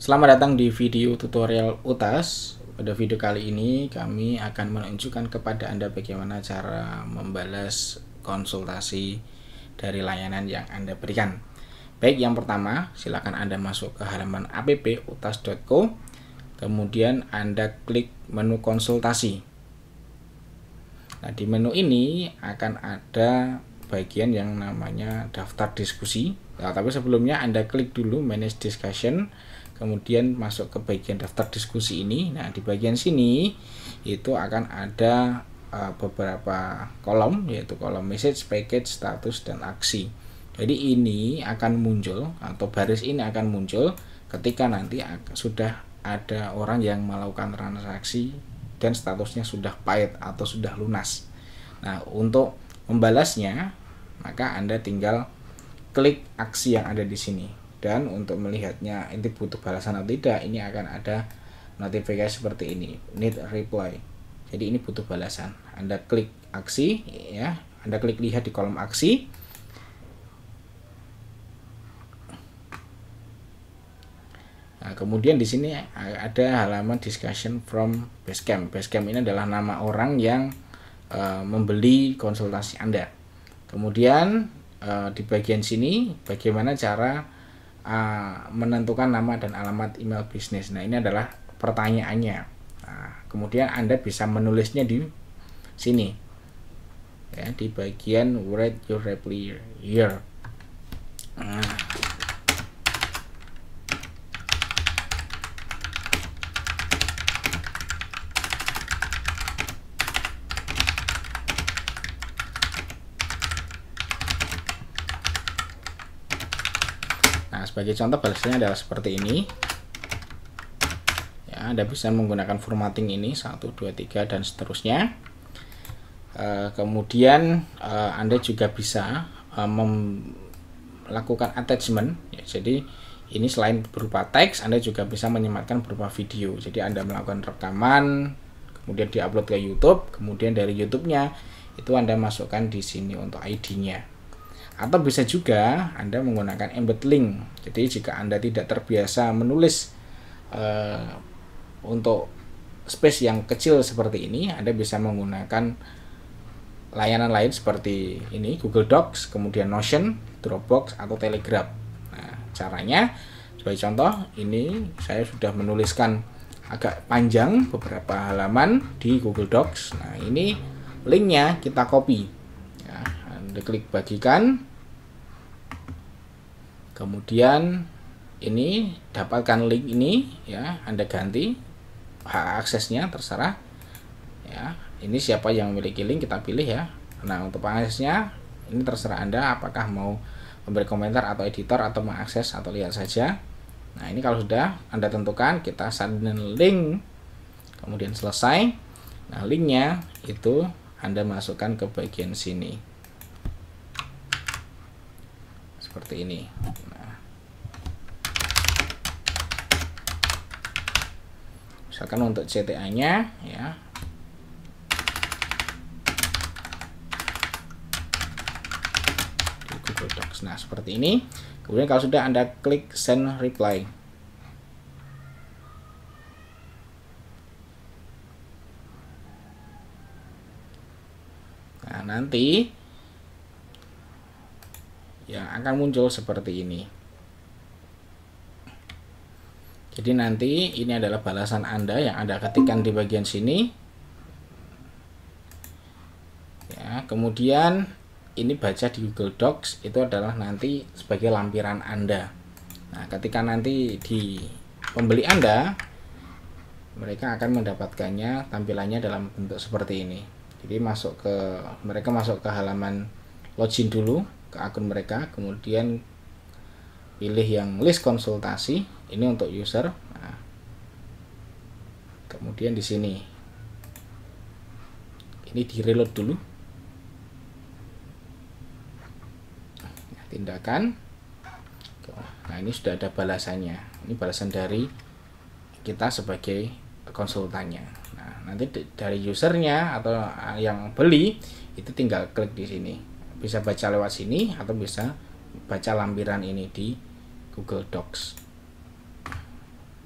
Selamat datang di video tutorial UTAS. Pada video kali ini kami akan menunjukkan kepada Anda bagaimana cara membalas konsultasi dari layanan yang Anda berikan. Baik, yang pertama silakan Anda masuk ke halaman app.utas.co. Kemudian Anda klik menu konsultasi. Nah, di menu ini akan ada bagian yang namanya daftar diskusi. Nah, tapi sebelumnya Anda klik dulu manage discussion, kemudian masuk ke bagian daftar diskusi ini. Nah, di bagian sini itu akan ada beberapa kolom, yaitu kolom message, package, status, dan aksi. Jadi ini akan muncul, atau baris ini akan muncul ketika nanti sudah ada orang yang melakukan transaksi dan statusnya sudah paid atau sudah lunas. Nah, untuk membalasnya maka Anda tinggal klik aksi yang ada di sini. Dan untuk melihatnya ini butuh balasan atau tidak, ini akan ada notifikasi seperti ini, need reply. Jadi ini butuh balasan. Anda klik aksi, ya, Anda klik lihat di kolom aksi. Nah, kemudian di sini ada halaman discussion from Basecamp. Basecamp ini adalah nama orang yang membeli konsultasi Anda. Kemudian di bagian sini bagaimana cara menentukan nama dan alamat email bisnis. Nah, ini adalah pertanyaannya. Nah, kemudian Anda bisa menulisnya di sini, ya, di bagian write your reply here. Nah, sebagai contoh balasannya adalah seperti ini. Ya, Anda bisa menggunakan formatting ini 1, 2, 3 dan seterusnya. Kemudian Anda juga bisa melakukan attachment. Ya, jadi ini selain berupa teks, Anda juga bisa menyematkan berupa video. Jadi Anda melakukan rekaman, kemudian diupload ke YouTube, kemudian dari YouTube-nya itu Anda masukkan di sini untuk ID-nya. Atau bisa juga Anda menggunakan embed link. Jadi jika Anda tidak terbiasa menulis untuk space yang kecil seperti ini, Anda bisa menggunakan layanan lain seperti ini, Google Docs, kemudian Notion, Dropbox, atau Telegram. Nah, caranya sebagai contoh, ini saya sudah menuliskan agak panjang beberapa halaman di Google Docs. Nah, ini linknya kita copy. Anda klik bagikan, kemudian ini dapatkan link ini, ya, Anda ganti hak aksesnya terserah, ya, ini siapa yang memiliki link kita pilih, ya. Nah, untuk pengaksesnya ini terserah Anda apakah mau memberi komentar atau editor atau mengakses atau lihat saja. Nah, ini kalau sudah Anda tentukan, kita salin link, kemudian selesai. Nah, linknya itu Anda masukkan ke bagian sini seperti ini. Nah, misalkan untuk CTA-nya, ya, di Google Docs. Nah, seperti ini. Kemudian kalau sudah, Anda klik send reply. Nah, nanti yang akan muncul seperti ini. Jadi nanti ini adalah balasan Anda yang Anda ketikkan di bagian sini. Ya, kemudian ini baca di Google Docs, itu adalah nanti sebagai lampiran Anda. Nah, ketika nanti di pembeli Anda, mereka akan mendapatkannya tampilannya dalam bentuk seperti ini. Jadi mereka masuk ke halaman login dulu ke akun mereka, kemudian pilih yang list konsultasi ini untuk user. Nah, kemudian di sini ini di reload dulu. Nah, tindakan. Nah, ini sudah ada balasannya. Ini balasan dari kita sebagai konsultannya. Nah, nanti dari usernya atau yang beli itu tinggal klik di sini. Bisa baca lewat sini atau bisa baca lampiran ini di Google Docs.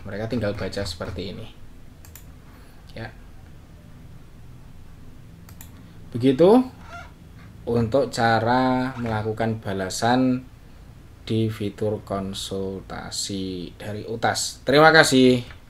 mereka tinggal baca seperti ini ya. Begitu untuk cara melakukan balasan di fitur konsultasi dari UTAS. Terima kasih.